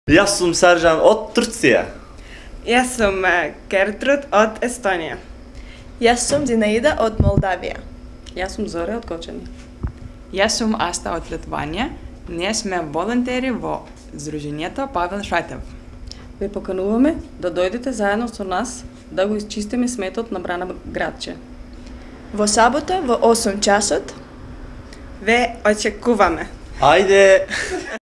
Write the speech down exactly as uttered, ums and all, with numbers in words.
Јас сум Сержан од Турција. Јас сум е, Гертруд од Естонија. Јас сум Зинаида од Молдавија. Јас сум Зоре од Кочани. Јас сум Аста од Литванија. Ние сме волонтери во Здруженијето Павел Шајтев. Ве покануваме да дојдете заедно со нас да го исчистиме сметот на Брана градче. Во сабота во осум часот Ве очекуваме. Ајде!